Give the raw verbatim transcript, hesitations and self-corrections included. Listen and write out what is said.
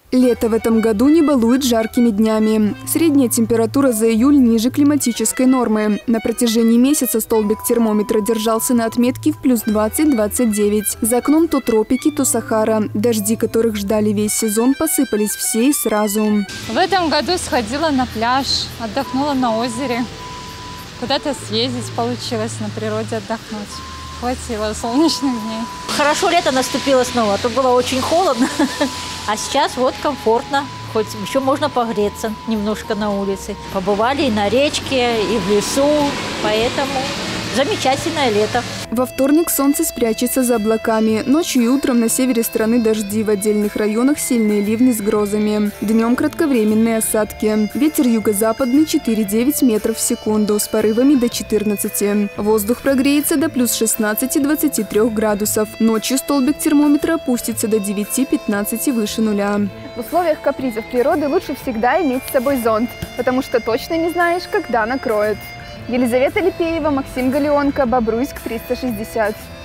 Лето в этом году не балует жаркими днями. Средняя температура за июль ниже климатической нормы. На протяжении месяца столбик термометра держался на отметке в плюс двадцать — двадцать девять. За окном то тропики, то Сахара. Дожди, которых ждали весь сезон, посыпались все и сразу. В этом году сходила на пляж, отдохнула на озере. Куда-то съездить получилось, на природе отдохнуть. Хватило солнечных дней. Хорошо лето наступило снова, а то было очень холодно. А сейчас вот комфортно, хоть еще можно погреться немножко на улице. Побывали и на речке, и в лесу, поэтому замечательное лето. Во вторник солнце спрячется за облаками. Ночью и утром на севере страны дожди, в отдельных районах сильные ливни с грозами. Днем кратковременные осадки. Ветер юго-западный четыре — девять метров в секунду с порывами до четырнадцати. Воздух прогреется до плюс шестнадцати — двадцати трёх градусов. Ночью столбик термометра опустится до девяти — пятнадцати выше нуля. В условиях капризов природы лучше всегда иметь с собой зонт, потому что точно не знаешь, когда накроет. Елизавета Липеева, Максим Галеонко, Бобруйск, триста шестьдесят.